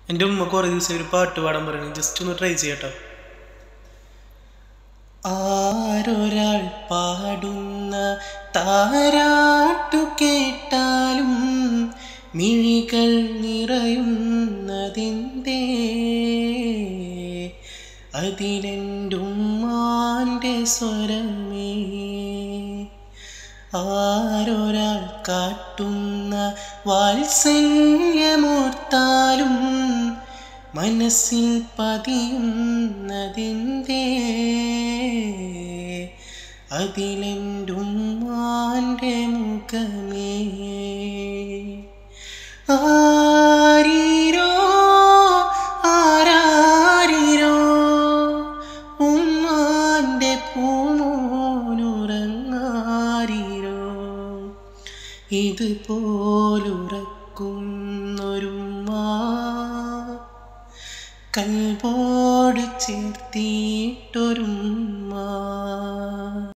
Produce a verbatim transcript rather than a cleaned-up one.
എൻ്റെ ഉമ്മ കുറേ ദിവസം ഒരു പാട്ട് പാടാൻ പറയണേ, ജസ്റ്റ് ഒന്ന് ട്രൈ ചെയ്യട്ടോ. ആരൊരാൾ പാടുന്ന താരാട്ടു കേട്ടാലും മിഴികൾ നിറയുന്നതിൻ്റെ അതിലെൻ്റുമ്മാൻ്റെ സ്വരമേ. ആരൊരാൾ കാട്ടുന്ന വാത്സല്യമോർത്താലും മനസ്സിൽ പതിയുന്നതിൻ്റെ അതിലെൻ്റുമ്മാൻ്റെ മുഖമേ. ആരീരോ ആരാരിരോ ഉമ്മാൻ്റെ പൂമോനുറങ്ങാരിരോ ഇതുപോലുറക്കുന്നൊരുമ്മ കൽബോട് ചേർത്തിയിട്ടൊരുമ്മ.